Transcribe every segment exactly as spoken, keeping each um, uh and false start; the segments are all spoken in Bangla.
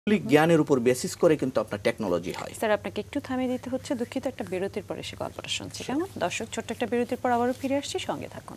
জ্ঞানের উপর বেসিস করে কিন্তু আপনার টেকনোলজি হয়। স্যার আপনাকে একটু থামিয়ে দিতে হচ্ছে, দুঃখিত, একটা বিরতির পরে সে গল্পটা শুনছি। কেমন দর্শক, ছোট্ট একটা বিরতির পর আবারও ফিরে আসছি, সঙ্গে থাকুন।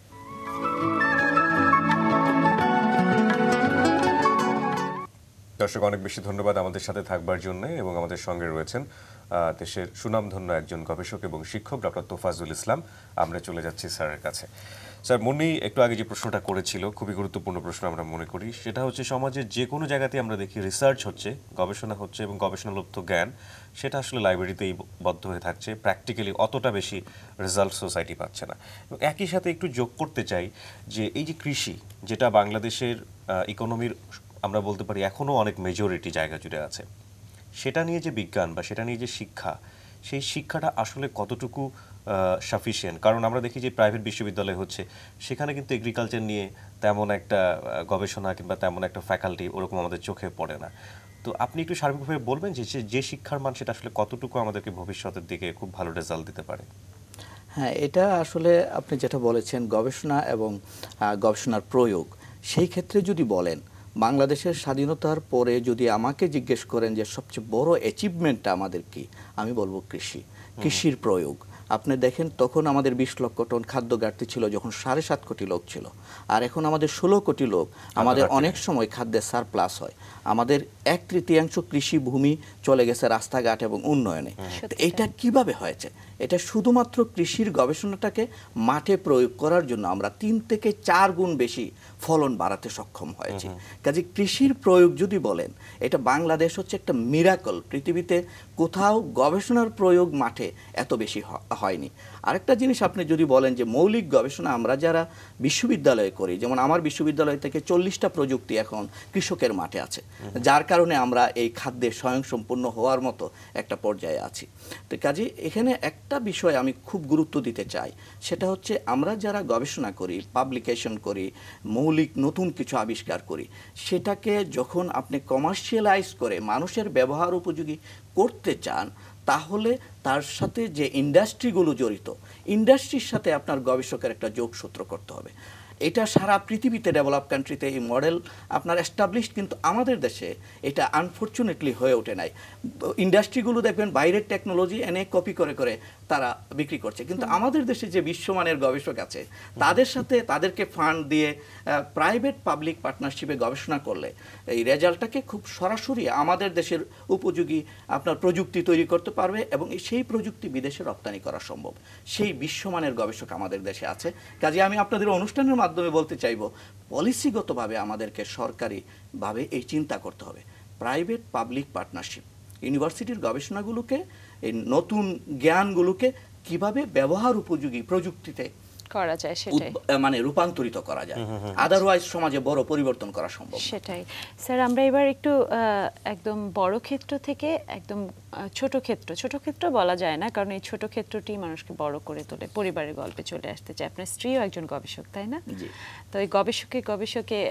দর্শক অনেক বেশি ধন্যবাদ আমাদের সাথে থাকবার জন্য, এবং আমাদের সঙ্গে রয়েছেন দেশের সুনামধন্য একজন গবেষক এবং শিক্ষক ডক্টর তোফাজ্জল ইসলাম। আমরা চলে যাচ্ছি স্যারের কাছে। স্যার, মনি একটু আগে যে প্রশ্নটা করেছিল খুবই গুরুত্বপূর্ণ প্রশ্ন আমরা মনে করি, সেটা হচ্ছে সমাজের যে কোনো জায়গাতে আমরা দেখি রিসার্চ হচ্ছে, গবেষণা হচ্ছে এবং গবেষণালব্ধ জ্ঞান সেটা আসলে লাইব্রেরিতেই বদ্ধ হয়ে থাকছে, প্র্যাকটিক্যালি অতটা বেশি রেজাল্ট সোসাইটি পাচ্ছে না। এবং একই সাথে একটু যোগ করতে চাই যে এই যে কৃষি, যেটা বাংলাদেশের ইকোনমির আমরা বলতে পারি এখনও অনেক মেজরিটি জায়গা জুড়ে আছে, সেটা নিয়ে যে বিজ্ঞান বা সেটা নিয়ে যে শিক্ষা, সেই শিক্ষাটা আসলে কতটুকু সাফিসিয়েন্ট? কারণ আমরা দেখি যে প্রাইভেট বিশ্ববিদ্যালয় হচ্ছে, সেখানে কিন্তু এগ্রিকালচার নিয়ে তেমন একটা গবেষণা কিংবা তেমন একটা ফ্যাকাল্টি ওরকম আমাদের চোখে পড়ে না। তো আপনি একটু সার্বিকভাবে বলবেন যে যে শিক্ষার মান সেটা আসলে কতটুকু আমাদেরকে ভবিষ্যতের দিকে খুব ভালো রেজাল্ট দিতে পারে? হ্যাঁ, এটা আসলে আপনি যেটা বলেছেন গবেষণা এবং গবেষণার প্রয়োগ, সেই ক্ষেত্রে যদি বলেন বাংলাদেশের স্বাধীনতার পরে যদি আমাকে জিজ্ঞেস করেন যে সবচেয়ে বড় অ্যাচিভমেন্টটা আমাদের কি, আমি বলবো কৃষি, কৃষির প্রয়োগ। আপনি দেখেন তখন আমাদের বিশ লক্ষ টন খাদ্য ঘাটতি ছিল যখন সাড়ে সাত কোটি লোক ছিল, আর এখন আমাদের ষোলো কোটি লোক। আমাদের অনেক সময় খাদ্যের সারপ্লাস হয়। আমাদের এক তৃতীয়াংশ কৃষি ভূমি চলে গেছে রাস্তাঘাট এবং উন্নয়নে। এটা কিভাবে হয়েছে? এটা শুধুমাত্র কৃষির গবেষণাটাকে মাঠে প্রয়োগ করার জন্য আমরা তিন থেকে চার গুণ বেশি ফলন বাড়াতে সক্ষম হয়েছি। কাজে কৃষির প্রয়োগ যদি বলেন, এটা বাংলাদেশ হচ্ছে একটা মিরাকল। পৃথিবীতে কোথাও গবেষণার প্রয়োগ মাঠে এত বেশি হয়নি। আরেকটা জিনিস আপনি যদি বলেন যে মৌলিক গবেষণা আমরা যারা বিশ্ববিদ্যালয়ে করি, যেমন আমার বিশ্ববিদ্যালয় থেকে চল্লিশটা প্রযুক্তি এখন কৃষকের মাঠে আছে, যার কারণে আমরা এই খাদ্যে স্বয়ংসম্পূর্ণ হওয়ার মতো একটা পর্যায়ে আছি। তো কাজে এখানে একটা বিষয় আমি খুব গুরুত্ব দিতে চাই, সেটা হচ্ছে আমরা যারা গবেষণা করি, পাবলিকেশন করি, মৌলিক নতুন কিছু আবিষ্কার করি, সেটাকে যখন আপনি কমার্শিয়ালাইজ করে মানুষের ব্যবহার উপযোগী করতে চান, তাহলে তার সাথে যে ইন্ডাস্ট্রিগুলো জড়িত, ইন্ডাস্ট্রির সাথে আপনার গবেষকের একটা যোগসূত্র করতে হবে। এটা সারা পৃথিবীতে ডেভেলপ কান্ট্রিতে এই মডেল আপনার এস্টাবলিশড, কিন্তু আমাদের দেশে এটা আনফর্চুনেটলি হয়ে ওঠে নাই। ইন্ডাস্ট্রিগুলো দেখবেন বাইরের টেকনোলজি এনে কপি করে করে তারা বিক্রি করছে, কিন্তু আমাদের দেশে যে বিশ্বমানের গবেষক আছে তাদের সাথে তাদেরকে ফান্ড দিয়ে প্রাইভেট পাবলিক পার্টনারশিপে গবেষণা করলে এই রেজাল্টটাকে খুব সরাসরি আমাদের দেশের উপযোগী আপনার প্রযুক্তি তৈরি করতে পারবে, এবং সেই প্রযুক্তি বিদেশে রপ্তানি করা সম্ভব। সেই বিশ্বমানের গবেষক আমাদের দেশে আছে। কাজে আমি আপনাদের অনুষ্ঠানের মাধ্যমে বলতে চাইব, পলিসিগতভাবে আমাদেরকে সরকারিভাবে এই চিন্তা করতে হবে, প্রাইভেট পাবলিক পার্টনারশিপ, ইউনিভার্সিটির গবেষণাগুলোকে, এই নতুন জ্ঞানগুলোকে কিভাবে ব্যবহার উপযোগী প্রযুক্তিতে করা যায় সেটাই মানে রূপান্তরিত করা যায়, আদারওয়াইজ সমাজে বড় পরিবর্তন করা সম্ভব। সেটাই স্যার, আমরা এবার একটু একদম বড় ক্ষেত্র থেকে একদম ছোট ক্ষেত্র, ছোট ক্ষেত্র বলা যায় না কারণ এই ছোট ক্ষেত্রটি মানুষকে বড় করে তোলে, পরিবারের গল্পে চলে আসতে চায়। আপনার স্ত্রীও একজন গবেষক, তাই না? তো এই গবেষকে গবেষকে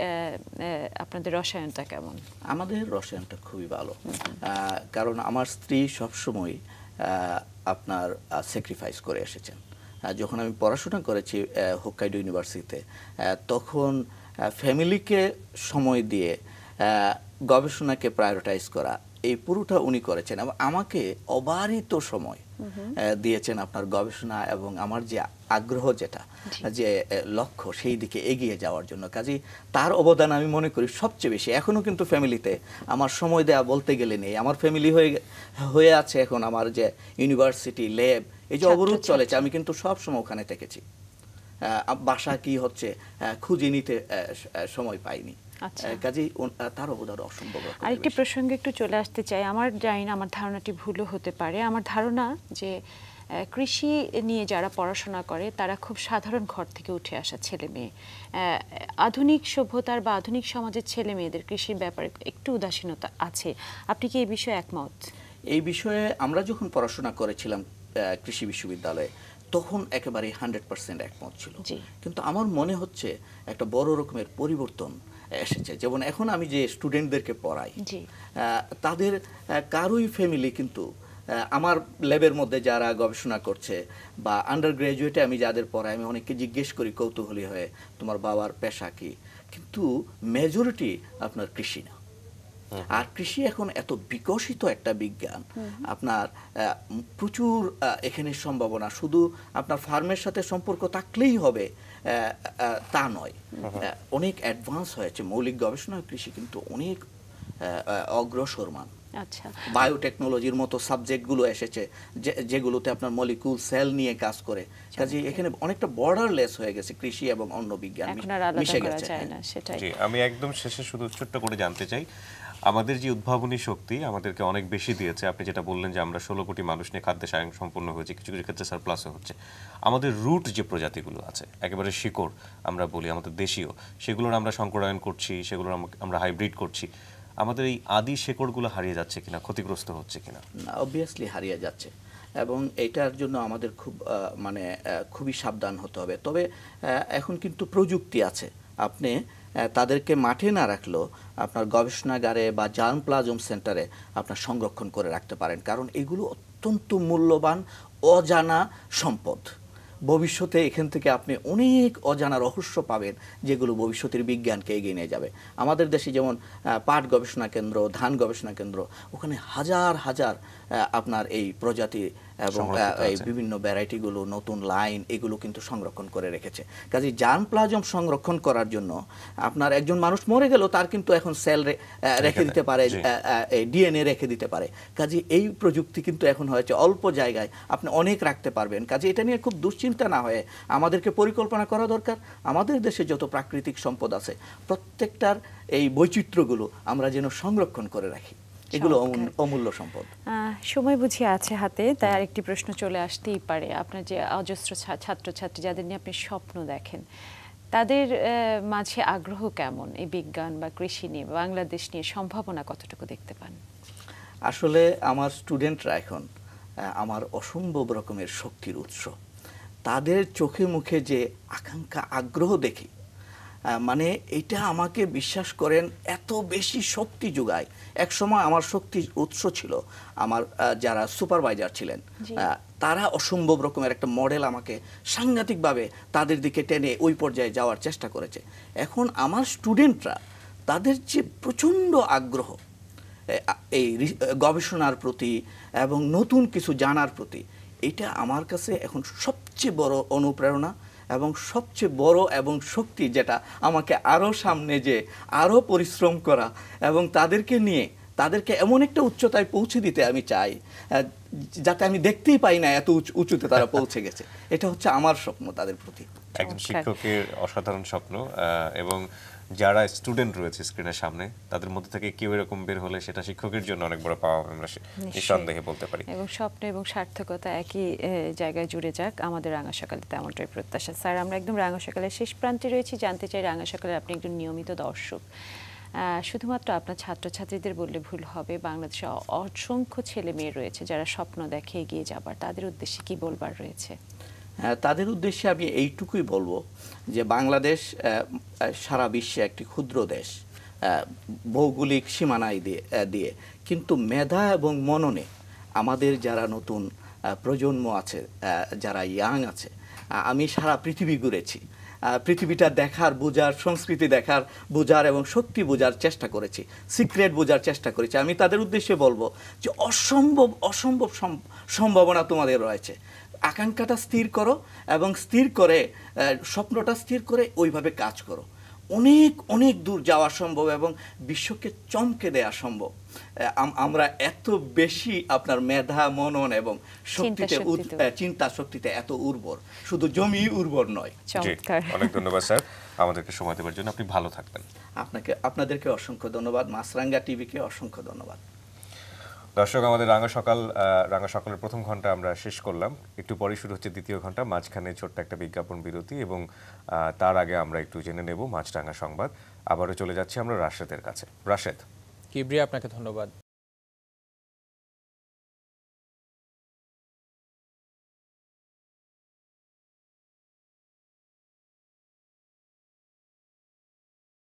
আপনাদের রসায়নটা কেমন? আমাদের রসায়নটা খুবই ভালো, কারণ আমার স্ত্রী সবসময় আপনার স্যাক্রিফাইস করে এসেছেন। যখন আমি পড়াশোনা করেছি হোক্কাইডো ইউনিভার্সিটিতে, তখন ফ্যামিলিকে সময় দিয়ে গবেষণাকে প্রায়োরিটাইজ করা, এই পুরোটা উনি করেছেন এবং আমাকে অবারিত সময় দিয়েছেন আপনার গবেষণা এবং আমার যে আগ্রহ, যেটা যে লক্ষ্য, সেই দিকে এগিয়ে যাওয়ার জন্য। কাজেই তার অবদান আমি মনে করি সবচেয়ে বেশি। এখনও কিন্তু ফ্যামিলিতে আমার সময় দেয়া বলতে গেলে নেই। আমার ফ্যামিলি হয়ে হয়ে আছে এখন আমার যে ইউনিভার্সিটি ল্যাব, এই যে অবরোধ চলেছে, আমি কিন্তু সব সময় ওখানে থেকেছি। বাসা কি হচ্ছে খুঁজে নিতে সময় পাইনি। কাজেই তার অবদান অসম্ভব। আরেকটি প্রসঙ্গে একটু চলে আসতে চাই। আমার জানি না, আমার ধারণাটি ভুলও হতে পারে। আমার ধারণা যে কৃষি নিয়ে যারা পড়াশোনা করে তারা খুব সাধারণ ঘর থেকে উঠে আসা ছেলে মেয়ে। আধুনিক সভ্যতার বা আধুনিক সমাজের ছেলে মেয়েদের কৃষির ব্যাপারে একটু উদাসীনতা আছে। আপনি কি এই বিষয়ে একমত? এই বিষয়ে আমরা যখন পড়াশোনা করেছিলাম কৃষি বিশ্ববিদ্যালয়ে, তখন একেবারে হান্ড্রেড পার্সেন্ট একমত ছিল, কিন্তু আমার মনে হচ্ছে একটা বড় রকমের পরিবর্তন এসেছে। যেমন এখন আমি যে স্টুডেন্টদেরকে পড়াই, তাদের কারোই ফ্যামিলি কিন্তু আমার ল্যাবের মধ্যে যারা গবেষণা করছে বা আন্ডার গ্র্যাজুয়েটে আমি যাদের পড়াই, আমি অনেককে জিজ্ঞেস করি কৌতূহলী হয়ে, তোমার বাবার পেশা কি? কিন্তু মেজরিটি আপনার কৃষি না। আর কৃষি এখন এত বিকশিত একটা বিজ্ঞান, আপনার আহ, প্রচুর আহ, এখানে সম্ভাবনা, শুধু আপনার ফার্মের সাথে সম্পর্ক থাকলেই হবে আহ, আহ, তা নয়। আহ, অনেক অ্যাডভান্স হয়েছে মৌলিক গবেষণা, কৃষি কিন্তু অনেক আহ, আহ, অগ্রসরমান। আচ্ছা, বায়োটেকনোলজির মতো সাবজেক্টগুলো এসেছে যে- যেগুলোতে আপনার মলিকুল সেল নিয়ে কাজ করে, কাজে এখানে অনেকটা বর্ডারলেস হয়ে গেছে কৃষি এবং অন্য বিজ্ঞান এখন আর আলাদা মিশে করা গেছে। যায় হ্যাঁ। না, সেটাই। জি, আমি একদম শেষে শুধু ছোট্ট করে জানতে চাই, আমাদের যে উদ্ভাবনী শক্তি আমাদেরকে অনেক বেশি দিয়েছে। আপনি যেটা বললেন যে আমরা ষোলো কোটি মানুষ নিয়ে খাদ্যে স্বয়ং সম্পূর্ণ হয়েছে, কিছু কিছু ক্ষেত্রে সারপ্লাসও হচ্ছে। আমাদের রুট যে প্রজাতিগুলো আছে, একেবারে শিকড় আমরা বলি, আমাদের দেশীয়, সেগুলোর আমরা সংকরায়ন করছি, সেগুলোর আম- আমরা হাইব্রিড করছি। আমাদের এই আদি শেকড়গুলো হারিয়ে যাচ্ছে কিনা, ক্ষতিগ্রস্ত হচ্ছে কিনা? না, অবভিয়াসলি হারিয়ে যাচ্ছে, এবং এটার জন্য আমাদের খুব আহ, মানে আহ, খুবই সাবধান হতে হবে। তবে আহ, এখন কিন্তু প্রযুক্তি আছে, আপনি আহ, তাদেরকে মাঠে না রাখলেও আপনার গবেষণাগারে বা জার্ম প্লাজম সেন্টারে আপনার সংরক্ষণ করে রাখতে পারেন, কারণ এগুলো অত্যন্ত মূল্যবান অজানা সম্পদ। ভবিষ্যতে এখান থেকে আপনি অনেক অজানা রহস্য পাবেন, যেগুলো ভবিষ্যতের বিজ্ঞানকে এগিয়ে নিয়ে যাবে। আমাদের দেশে যেমন আহ, পাট গবেষণা কেন্দ্র, ধান গবেষণা কেন্দ্র, ওখানে হাজার হাজার আহ, আপনার এই প্রজাতি এবং আহ, সংরক্ষিত এই আছে। বিভিন্ন ভ্যারাইটিগুলো, নতুন লাইন, এগুলো কিন্তু সংরক্ষণ করে রেখেছে। কাজে জার্ম প্লাজম সংরক্ষণ করার জন্য আপনার একজন মানুষ মরে গেল, তার কিন্তু এখন সেল রেখে দিতে পারে, জি। ডিএনএ রেখে দিতে পারে। কাজে এই প্রযুক্তি কিন্তু এখন হয়েছে, অল্প জায়গায় আপনি অনেক রাখতে পারবেন। কাজে এটা নিয়ে খুব দুশ্চিন্তা না হয়ে আমাদেরকে পরিকল্পনা করা দরকার। আমাদের দেশে যত প্রাকৃতিক সম্পদ আছে, প্রত্যেকটার এই বৈচিত্র্যগুলো আমরা যেন সংরক্ষণ করে রাখি, এগুলো অমূল্য- অমূল্য সম্পদ। আহ, সময় বুঝি আছে হাতে, তাই আরেকটি প্রশ্ন চলে আসতেই পারে। আপনার যে অজস্র ছা- ছাত্রছাত্রী যাদের নিয়ে আপনি স্বপ্ন দেখেন, তাদের আহ, মাঝে আগ্রহ কেমন এই বিজ্ঞান বা কৃষি নিয়ে, বাংলাদেশ নিয়ে সম্ভাবনা কতটুকু দেখতে পান? আসলে আমার স্টুডেন্টরা এখন আহ, আমার অসম্ভব রকমের শক্তির উৎস। তাদের চোখে মুখে যে আকাঙ্ক্ষা, আগ্রহ দেখি, আহ, মানে এটা আমাকে, বিশ্বাস করেন, এত বেশি শক্তি যোগায়। এক সময় আমার শক্তির উৎস ছিল আমার আহ, যারা সুপারভাইজার ছিলেন, জি। আহ, তারা অসম্ভব রকমের একটা মডেল আমাকে সাংঘাতিকভাবে তাদের দিকে টেনে ওই পর্যায়ে যাওয়ার চেষ্টা করেছে। এখন আমার স্টুডেন্টরা, তাদের যে প্রচণ্ড আগ্রহ এই রি- গবেষণার প্রতি এবং নতুন কিছু জানার প্রতি, এটা আমার কাছে এখন সবচেয়ে বড় অনুপ্রেরণা এবং সবচেয়ে বড় এবং শক্তি, যেটা আমাকে আরও সামনে যে আরও পরিশ্রম করা এবং তাদেরকে নিয়ে তাদেরকে এমন একটা উচ্চতায় পৌঁছে দিতে আমি চাই, আহ, যাতে আমি দেখতেই পাই না এত উঁচু- উঁচুতে তারা পৌঁছে গেছে। এটা হচ্ছে আমার স্বপ্ন তাদের প্রতি। একজন চমৎকার। শিক্ষকের অসাধারণ স্বপ্ন। আহ, এবং যারা স্টুডেন্ট রয়েছে স্ক্রিনের সামনে, তাদের মধ্যে থেকে কেউ এরকম বের হলে সেটা শিক্ষকের জন্য অনেক বড় পাওয়া, আমরা সে- নিশ্চয়ই। নিঃসন্দেহে বলতে পারি। এবং স্বপ্ন এবং সার্থকতা একই আহ, জায়গায় জুড়ে যাক, আমাদের রাঙা সকালে তেমনটাই প্রত্যাশা। স্যার, আমরা একদম রাঙা সকালের শেষ প্রান্তে রয়েছি। জানতে চাই, রাঙা সকালের আপনি একজন নিয়মিত দর্শক, আহ, শুধুমাত্র আপনার ছাত্রছাত্রীদের বললে ভুল হবে, বাংলাদেশে অ- অসংখ্য ছেলে মেয়ে রয়েছে যারা স্বপ্ন দেখে এগিয়ে যাবার, তাদের উদ্দেশ্যে কি বলবার রয়েছে? হ্যাঁ, তাদের উদ্দেশ্যে আমি এইটুকুই বলবো যে বাংলাদেশ আহ, আহ, সারা বিশ্বে একটি ক্ষুদ্র দেশ, আহ, ভৌগোলিক সীমানায় দিয়ে আহ, দিয়ে কিন্তু মেধা এবং মননে আমাদের যারা নতুন আহ, প্রজন্ম আছে, আহ, যারা ইয়াং আছে, আহ, আমি সারা পৃথিবী ঘুরেছি, আহ, পৃথিবীটা দেখার, বোঝার, সংস্কৃতি দেখার, বোঝার এবং শক্তি বোঝার চেষ্টা করেছি, সিক্রেট বোঝার চেষ্টা করেছি। আমি তাদের উদ্দেশ্যে বলবো যে অসম্ভব অসম্ভব সম- সম্ভাবনা তোমাদের রয়েছে। আকাঙ্ক্ষাটা স্থির করো এবং স্থির করে আহ, স্বপ্নটা স্থির করে ওইভাবে কাজ করো। অনেক অনেক দূর যাওয়া সম্ভব এবং বিশ্বকে চমকে দেওয়া সম্ভব। আহ, আম- আমরা এত বেশি আপনার মেধা, মনন এবং শক্তিতে উদ- শক্তিতে। আহ, চিন্তা শক্তিতে এত উর্বর, শুধু জমি উর্বর নয়। জি, চমৎকার। অনেক ধন্যবাদ স্যার আমাদেরকে সময় দেওয়ার জন্য। আপনি ভালো থাকবেন। আপনাকে, আপনাদেরকে অসংখ্য ধন্যবাদ, মাছরাঙ্গা টিভিকে অসংখ্য ধন্যবাদ। দর্শক, আমাদের রাঙা সকাল আহ, রাঙা সকালের প্রথম ঘন্টা আমরা শেষ করলাম। একটু পরে শুরু হচ্ছে দ্বিতীয় ঘন্টা, মাঝখানে ছোট্ট একটা বিজ্ঞাপন বিরতি, এবং আহ, তার আগে আমরা একটু জেনে নেব মাছরাঙা সংবাদ। আবারও চলে যাচ্ছি আমরা রাশেদের কাছে। রাশেদ। কিবরিয়া, আপনাকে ধন্যবাদ।